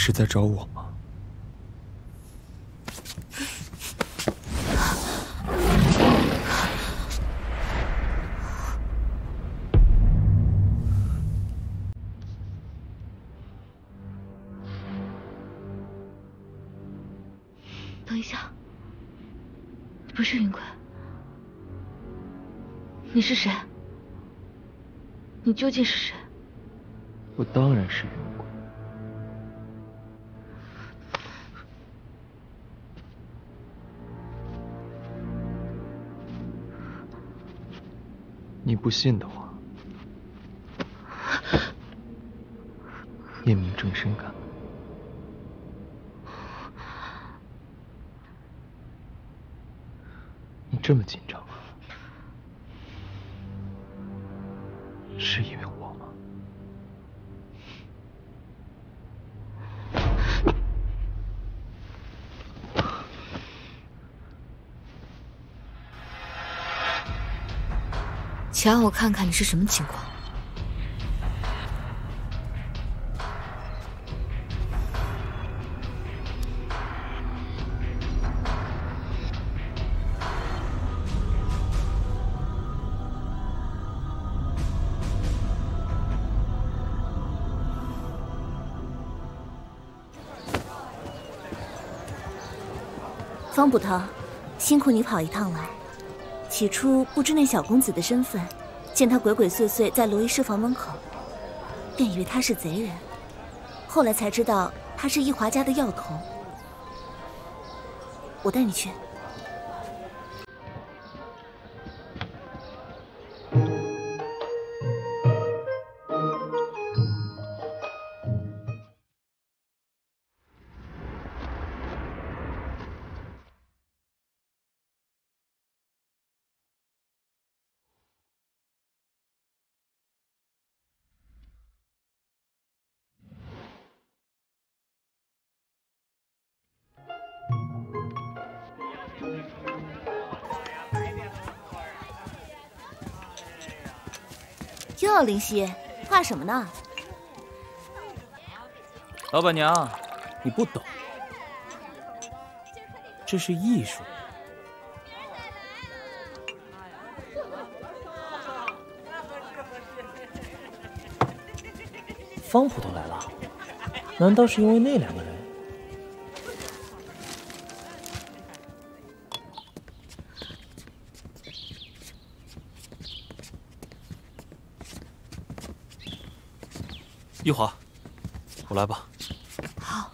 是在找我吗？ 等一下，不是云贵，你是谁？你究竟是谁？ 我当然是云贵。你不信的话，验明正身看。你这么紧张啊？是因为我吗？ 且让我看看你是什么情况。 方捕头，辛苦你跑一趟了。起初不知那小公子的身份，见他鬼鬼祟祟在罗衣师房门口，便以为他是贼人。后来才知道他是易华家的药童。我带你去。哟，灵犀，画什么呢？ 老板娘，你不懂，这是艺术。方捕头来了，难道是因为那两个人？ 一华，我来吧。 好。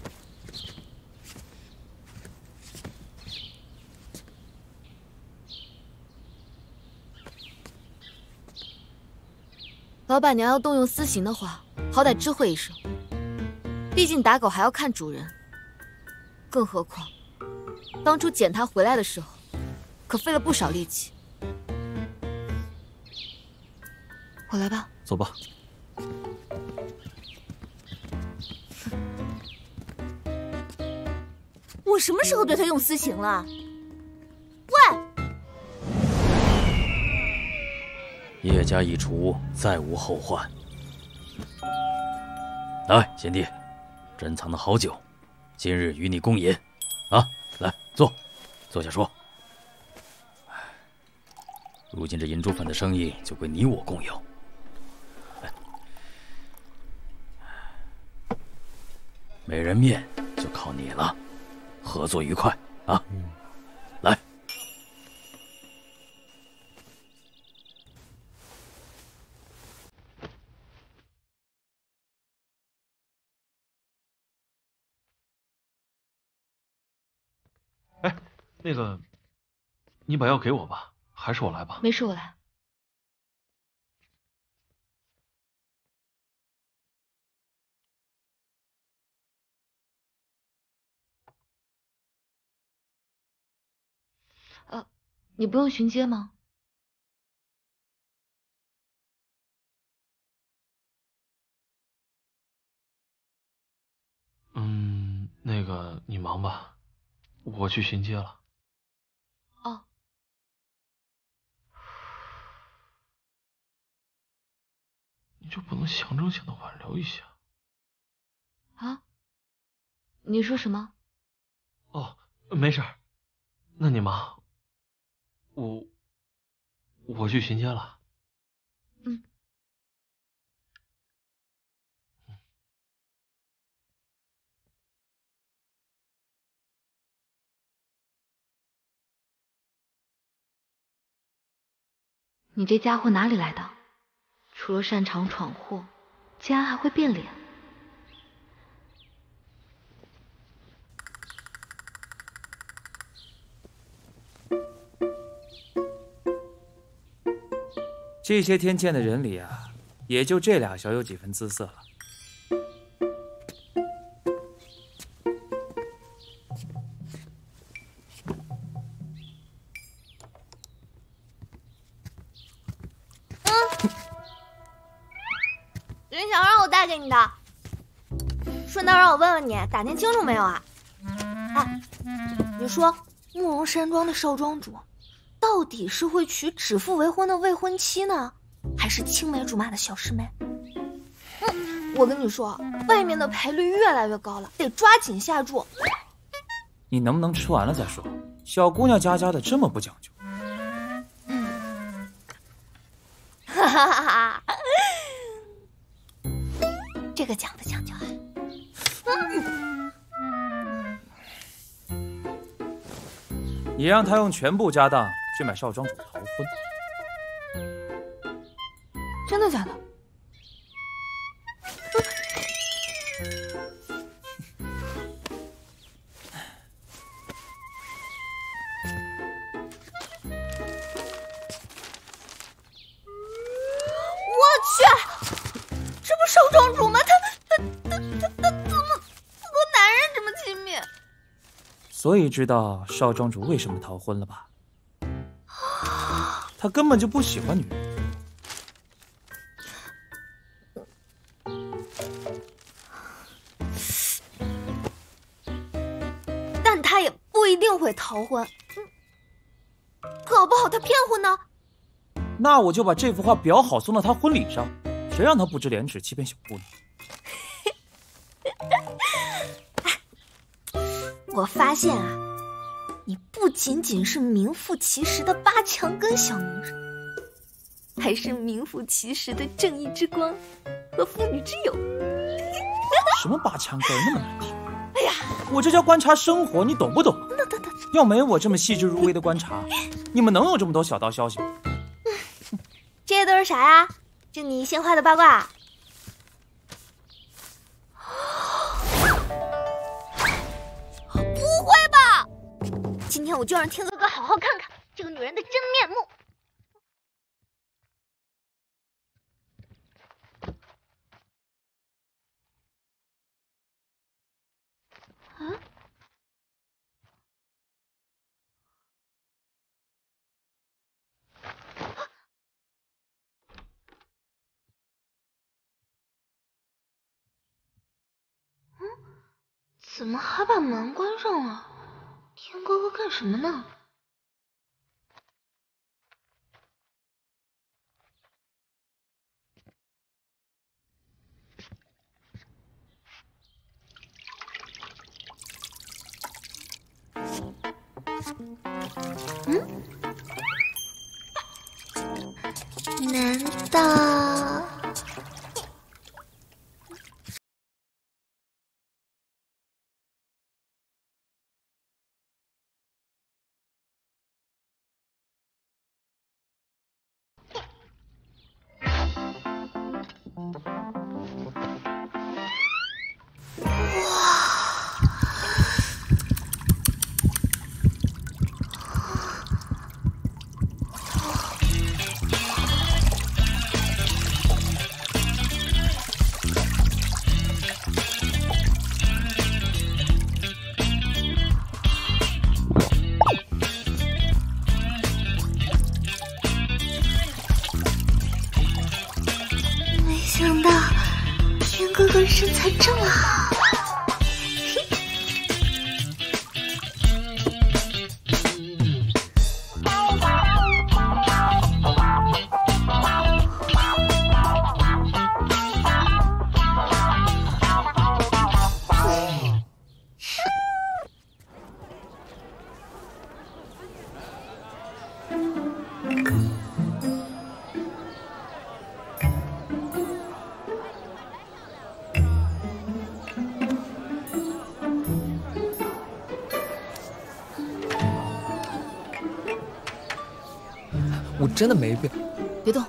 老板娘要动用私刑的话，好歹知会一声。毕竟打狗还要看主人，更何况当初捡他回来的时候，可费了不少力气。我来吧。 走吧。 我什么时候对他用私刑了？喂！ 叶家一除，再无后患。来，贤弟，珍藏的好酒，今日与你共饮。啊，来坐，坐下说。如今这银珠粉的生意就归你我共有。美人面就靠你了，合作愉快啊！来。 哎，那个，你把药给我吧，还是我来吧？ 没事，我来。你不用巡街吗？ 那个你忙吧，我去巡街了。 哦。 你就不能象征性的挽留一下？ 啊？ 你说什么？ 哦，没事儿。那你忙，我去巡街了。 嗯。你这家伙哪里来的？除了擅长闯祸，竟然还会变脸。 这些天见的人里啊，也就这俩小有几分姿色了。 云想让我带给你的，顺道让我问问你，打听清楚没有啊？哎，你说慕容山庄的少庄主，到底是会娶指腹为婚的未婚妻呢，还是青梅竹马的小师妹？我跟你说，外面的赔率越来越高了，得抓紧下注。 你能不能吃完了再说？小姑娘家的这么不讲究。 哈哈哈哈。这个讲不讲究啊？ 你让他用全部家当去买少庄主逃婚， 真的假的？我去，这不少庄主吗？他怎么和男人这么亲密？ 所以知道少庄主为什么逃婚了吧？他根本就不喜欢女人。 但他也不一定会逃婚，搞不好他骗婚呢。 那我就把这幅画裱好送到他婚礼上，谁让他不知廉耻欺骗小姑娘？ 我发现啊，你不仅仅是名副其实的八强根小名人，还是名副其实的正义之光和妇女之友。 什么八强根那么难听？ 哎呀， 我这叫观察生活，你懂不懂？要没我这么细致入微的观察，你们能有这么多小道消息吗？ 这些都是啥呀？就你新画的八卦？不会吧！今天我就让天哥哥好好看看这个女人的真面目。啊？怎么还把门关上了？天哥哥干什么呢？难道？没想到天哥哥身材这么好。 真的没病。 别动。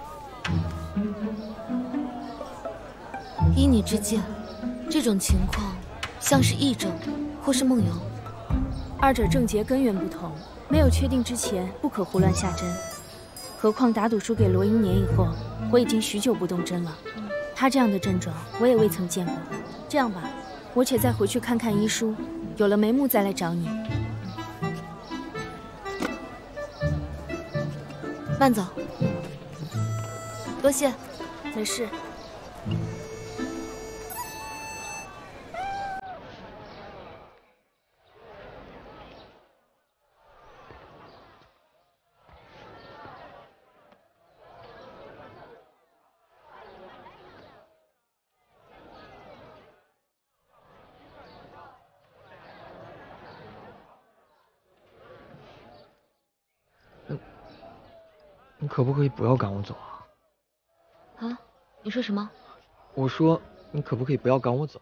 依你之见，这种情况像是癔症，或是梦游。 二者症结根源不同，没有确定之前，不可胡乱下针。何况打赌输给罗英年以后，我已经许久不动针了。他这样的症状，我也未曾见过。这样吧，我且再回去看看医书，有了眉目再来找你。 慢走。多谢。 没事。 你可不可以不要赶我走啊？ 啊？你说什么？ 我说你可不可以不要赶我走？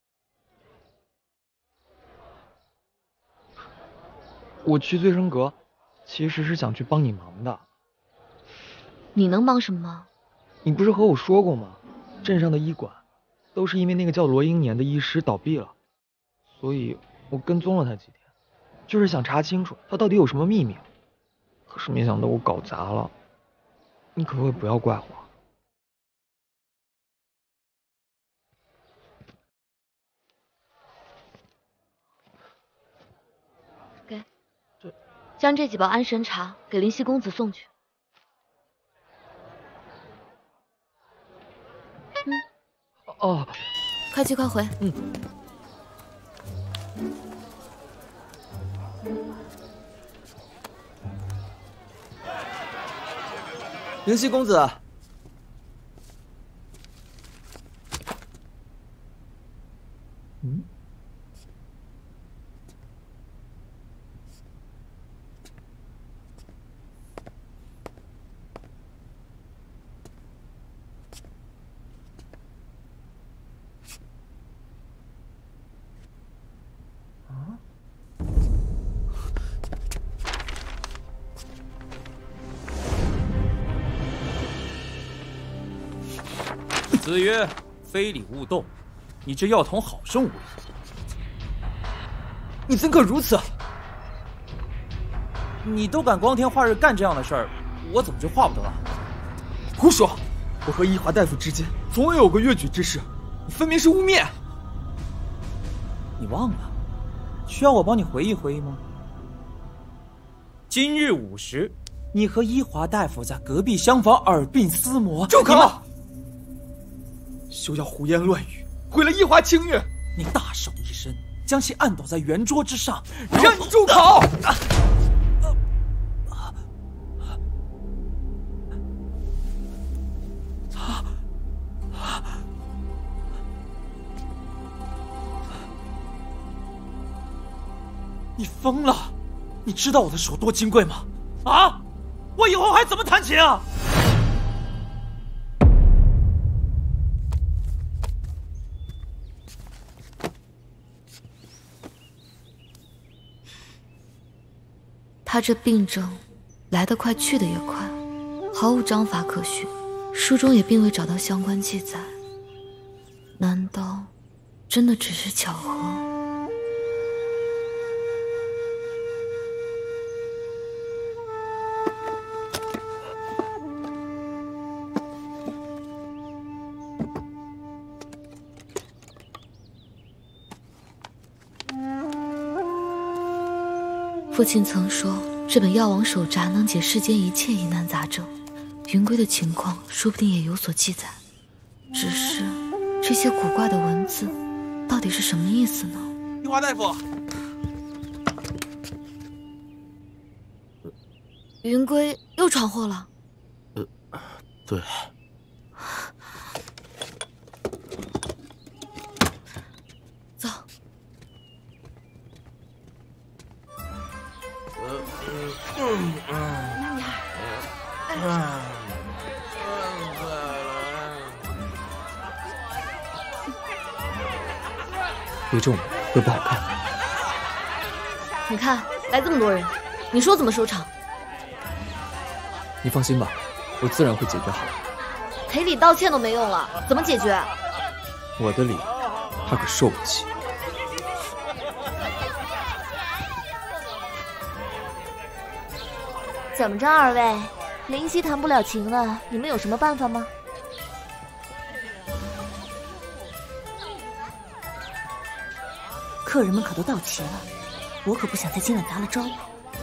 我去醉生阁，其实是想去帮你忙的。 你能帮什么忙？ 你不是和我说过吗？镇上的医馆都是因为那个叫罗英年的医师倒闭了，所以我跟踪了他几天，就是想查清楚他到底有什么秘密。可是没想到我搞砸了。你可不可以不要怪我？ 给，将这几包安神茶给灵犀公子送去。 哦， 快去快回。 灵犀公子， 子曰：“非礼勿动。”你这药童好生无礼！ 你怎可如此？ 你都敢光天化日干这样的事儿，我怎么就画不得啊？ 胡说！我和伊华大夫之间从未有过越矩之事，你分明是污蔑。 你忘了？需要我帮你回忆回忆吗？今日午时，你和伊华大夫在隔壁厢房耳鬓厮磨。 住口！休要胡言乱语，毁了伊华清誉。 你大手一伸，将其按倒在圆桌之上， 让你住口！ 你疯了！你知道我的手多金贵吗？啊！我以后还怎么弹琴啊？ 他这病症来得快，去得也快，毫无章法可循，书中也并未找到相关记载。难道真的只是巧合？父亲曾说，这本《药王手札》能解世间一切疑难杂症，云归的情况说不定也有所记载。只是这些古怪的文字，到底是什么意思呢？ 伊华大夫， 云归又闯祸了。 对。 走。 慢点儿。 别这么会不好看。 你看，来这么多人，你说怎么收场？ 你放心吧，我自然会解决好的。 赔礼道歉都没用了，怎么解决？ 我的礼，他可受不起。 怎么着，二位，灵犀谈不了情了，你们有什么办法吗？客人们可都到齐了，我可不想在今晚砸了招牌。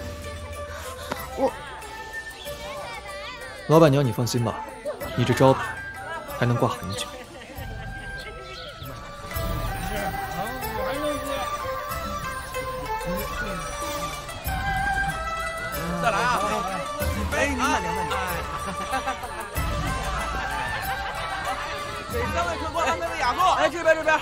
老板娘，你放心吧，你这招牌还能挂很久。 再来啊！哎，您慢点，慢点。给3位客官安排个雅座。哎，这边，这边。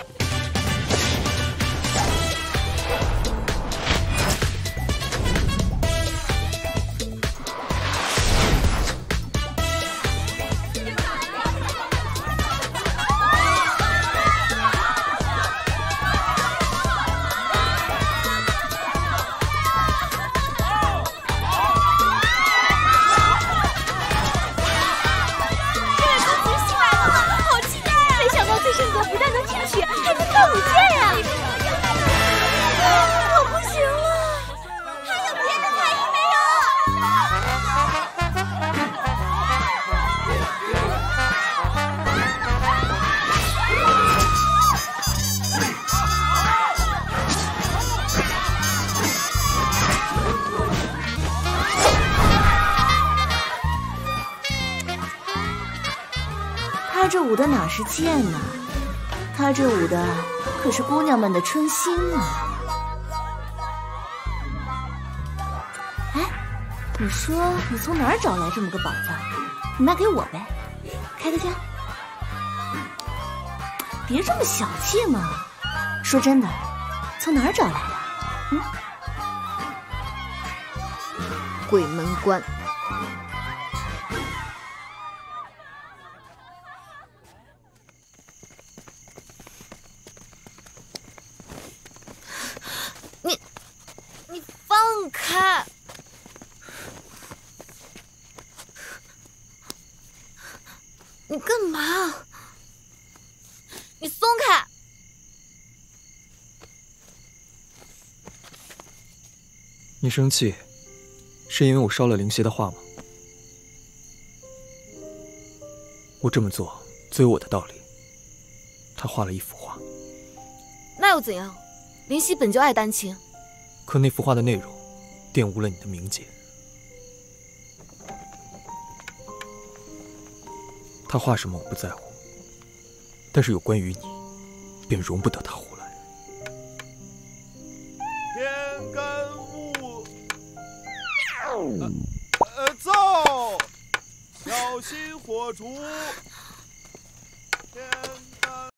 他这舞的哪是剑呐？他这舞的可是姑娘们的春心啊！哎，你说你从哪儿找来这么个宝藏？你卖给我呗，开个价。别这么小气嘛！说真的，从哪儿找来的？ 鬼门关。你放开！你干嘛？你松开！ 你生气，是因为我烧了灵犀的画吗？我这么做自有我的道理。他画了一幅画， 那又怎样？灵犀本就爱丹青， 可那幅画的内容玷污了你的名节。他画什么我不在乎，但是有关于你，便容不得他胡来。 天干物，奏，小心火烛。天干。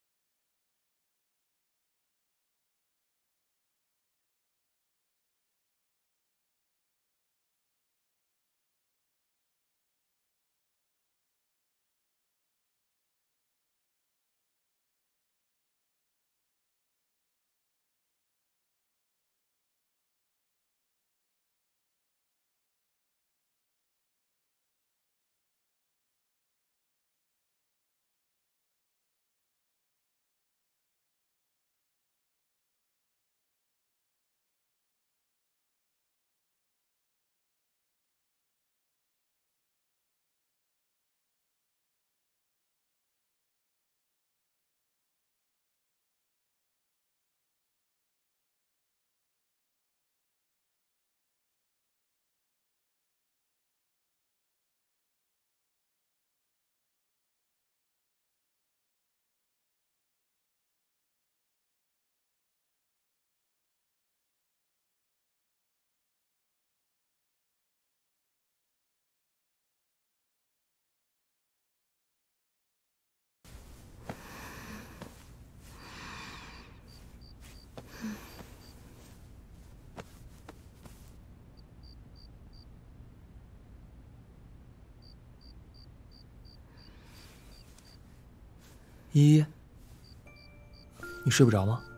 依依，你睡不着吗？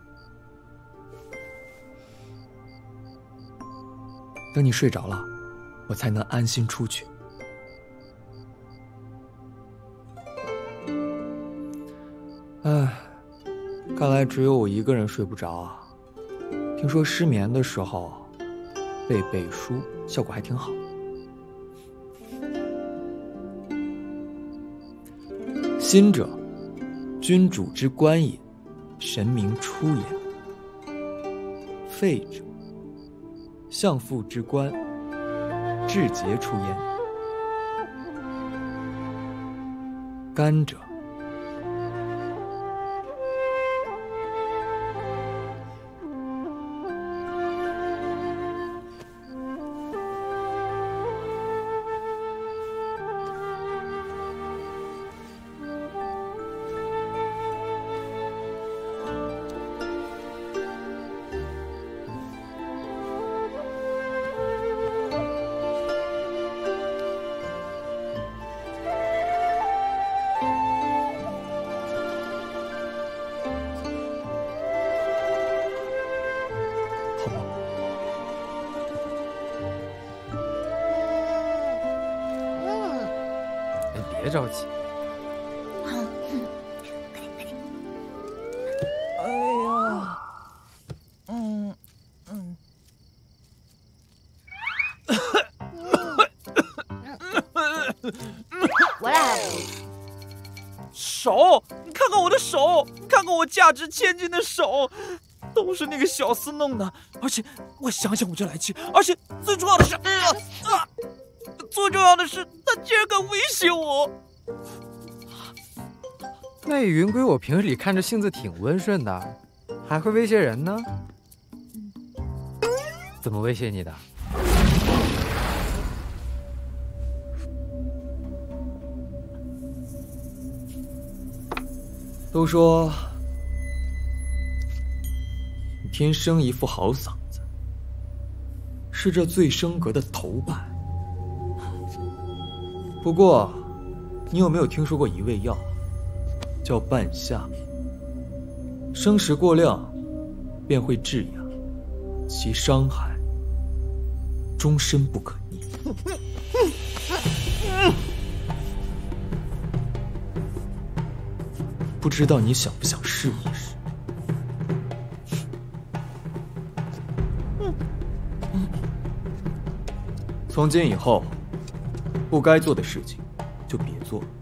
等你睡着了，我才能安心出去。 唉，看来只有我一个人睡不着啊。听说失眠的时候背书效果还挺好。心者，君主之官也，神明出也。肺者，相父之官，志节出焉。肝者， 别着急。 哎呀， 我俩还不手，你看看我的手，你看看我价值千金的手，都是那个小厮弄的。而且我想想我就来气，而且最重要的是，最重要的是他竟然敢威胁我。 那云归我平日里看着性子挺温顺的，还会威胁人呢？怎么威胁你的？ 都说你天生一副好嗓子，是这醉笙阁的头牌。不过，你有没有听说过一味药，叫半夏？生食过量，便会致哑，其伤害终身不可逆。不知道你想不想试一试？从今以后，不该做的事情就别做了。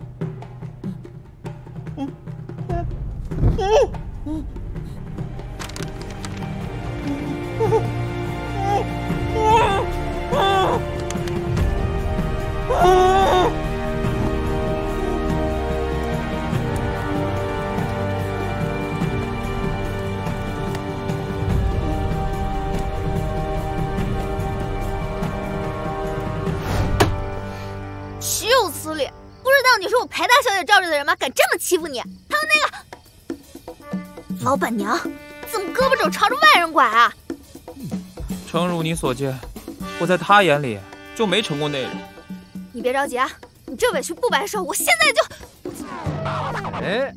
岂有此理！不知道你是我裴大小姐罩着的人吗？敢这么欺负你？还有那个老板娘，怎么胳膊肘朝着外人拐啊？ 诚如你所见，我在他眼里就没成过那人。 你别着急啊，你这委屈不白受，我现在就…… 哎，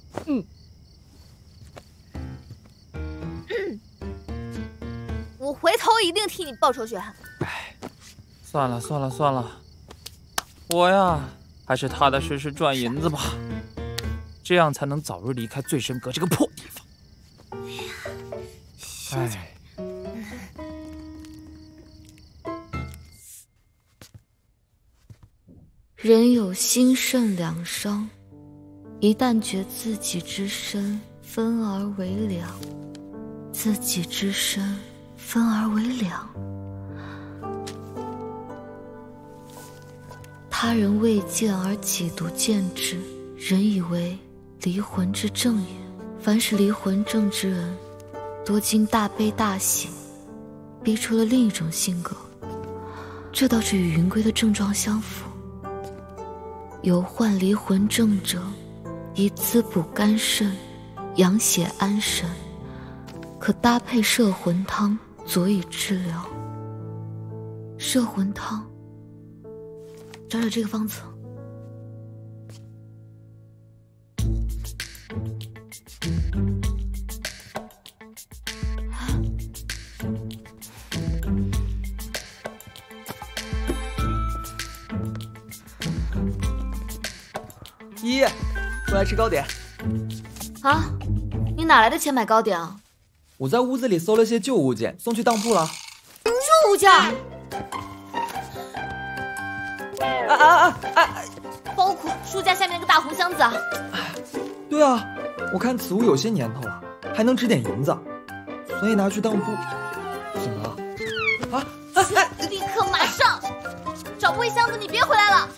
我回头一定替你报仇雪恨。 哎，算了算了算了，我呀还是踏踏实实赚银子吧，这样才能早日离开醉笙阁这个破地方。哎。 人有心肾两伤，一旦觉自己之身分而为两，自己之身分而为两，他人未见而己独见之，人以为离魂之正也。凡是离魂正之人，多经大悲大喜，逼出了另一种性格，这倒是与云归的症状相符。有患离魂症者，以滋补肝肾，养血安神，可搭配摄魂汤佐以治疗。摄魂汤，找找这个方子。 依依，过来吃糕点。 啊，你哪来的钱买糕点啊？ 我在屋子里搜了些旧物件，送去当铺了。 旧物件？包括书架下面那个大红箱子啊。 对啊，我看此物有些年头了，还能值点银子，所以拿去当铺。怎么了？ 立刻马上找不回箱子，你别回来了。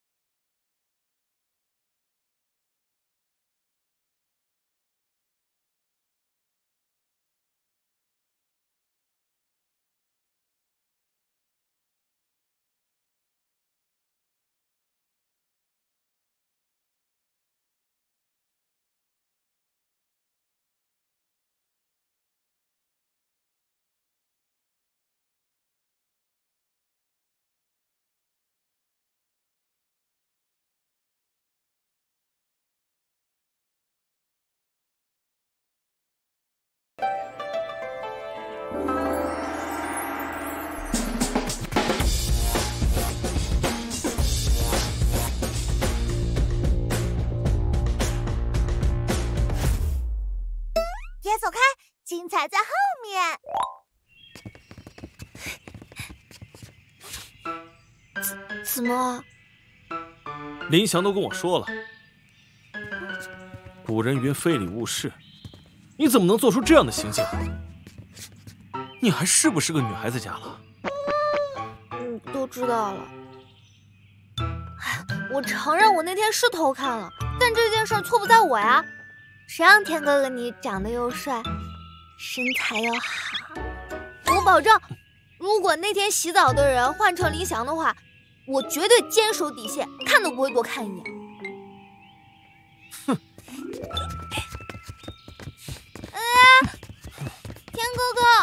别走开，精彩在后面。怎么？ 林祥都跟我说了，古人云非礼勿视，你怎么能做出这样的行径？你还是不是个女孩子家了？ 都知道了。我承认我那天是偷看了，但这件事错不在我呀。谁让天哥哥你长得又帅，身材又好？我保证，如果那天洗澡的人换成林翔的话，我绝对坚守底线，看都不会多看一眼。 哼！ 天哥哥，